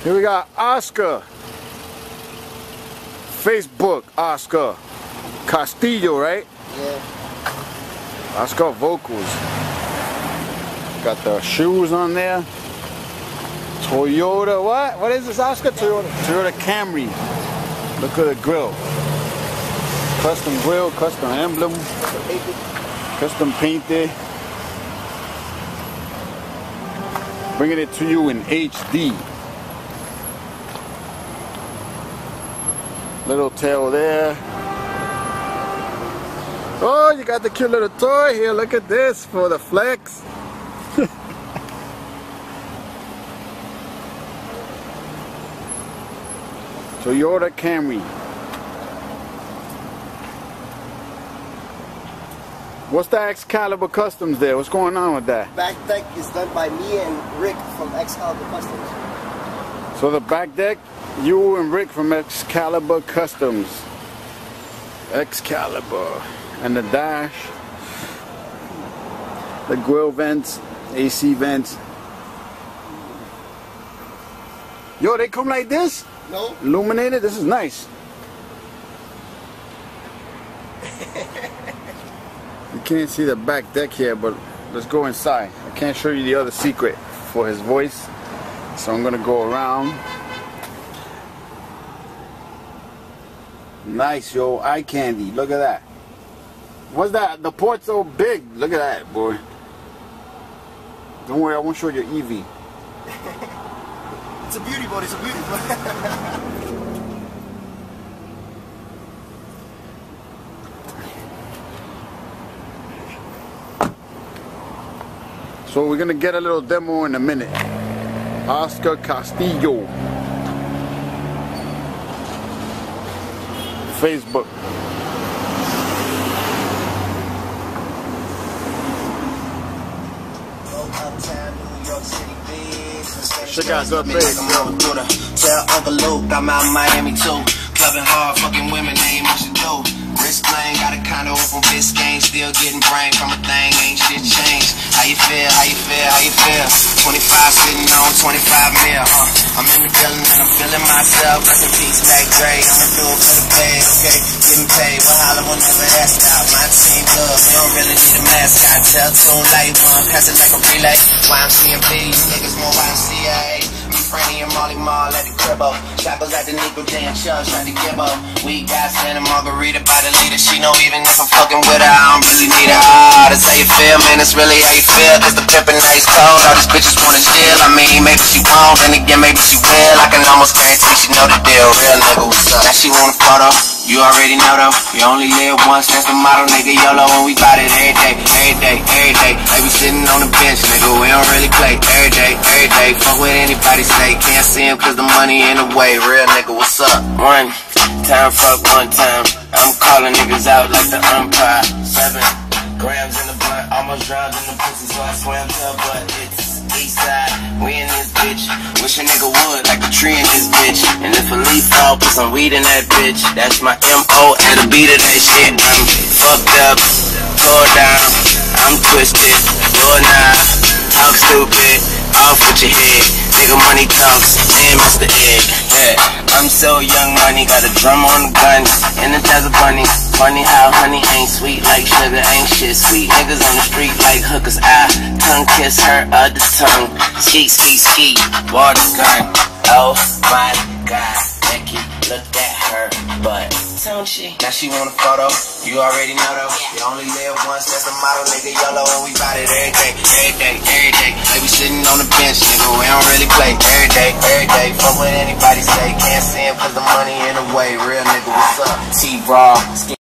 Here we got Oscar. Facebook Oscar Castillo, right? Yeah. Oscar vocals. Got the shoes on there. Toyota, what? What is this, Oscar? Toyota Camry. Look at the grill. Custom grill, custom emblem. Custom painted. Bringing it to you in HD. Little tail there. Oh, you got the cute little toy here. Look at this for the flex. Toyota Camry. What's the Excalibur Customs there? What's going on with that? Back deck is done by me and Rick from Excalibur Customs. So the back deck, you and Rick from Excalibur Customs. Excalibur. And the dash. The grill vents, AC vents. Yo, they come like this? No. Illuminated? This is nice. You can't see the back deck here, but let's go inside. I can't show you the other secret for his voice, so I'm gonna go around. Nice, yo, eye candy. Look at that. What's that? The port's so big. Look at that, boy. Don't worry, I won't show you EV. It's a beauty boat. It's a beauty boat. So we're gonna get a little demo in a minute. Oscar Castillo. Facebook. Check out the base. Tell Uncle Luke I'm out in Miami too. Clubbing hard, fucking women, ain't much to do. Wrist playing, got a condo up on Biscayne. Still getting brain from a thing, ain't shit changed. How you feel, how you feel, how you feel? 25 sitting on 25 mil, I'm in the building and I'm feeling myself. Rest in peace, Mac Dre. I'ma do it for the pay, okay? Getting paid, well, holla whenever that's out. My team good, we don't really need a mascot. Tell tune light one, pass it like a relay. YMCMP, you niggas more YMCA. Franny and Molly Mall at the cribbo. Choppers at the Nico J and Chubbs at the Gibbo. We got Santa Margarita by the leader. She know even if I'm fucking with her, I don't really need her. Ah, that's how you feel, man. It's really how you feel. Cause the pimpin' nice cold. All these bitches wanna steal. I mean, maybe she won't, then again, maybe she will. I can almost guarantee she know the deal. Real nigga, what's up? Now she want a photo. You already know though, you only live once, that's the motto, nigga. YOLO, and we bout it every day, every day, every day. Like we sitting on the bench, nigga, we don't really play. Every day, every day, fuck what anybody say. Can't see him cause the money in the way. Real nigga, what's up? One time, fuck one time. I'm calling niggas out like the umpire. 7 grams in the blunt, almost drowned in the pussy, so I swam to her butt. It's east side, we in this bitch. Wish a nigga would, like a tree in this bitch. And if a leaf fall, put some weed in that bitch. That's my M.O. and the beat of that shit. I'm fucked up, tore down, I'm twisted, you're not. Talk stupid, off with your head. Nigga money talks, and Mr. Egg. Yeah, I'm so young money, got a drum on the gun, and a desert bunny. Funny how honey ain't sweet like sugar, ain't shit sweet. Niggas on the street like hookers, I tongue kiss her other tongue. Skeet, skeet, skeet, water gun. Oh my god, Becky, look at her butt. Don't she? Now she want a photo, you already know though. You only live once, that's the motto, nigga. YOLO, and we bout it every day, every day, every day. Like we sitting on the bench, nigga, we don't really play. Every day, every day, fuck what anybody say. Can't see him cause the money in the way. Real nigga, what's up? T-Raw.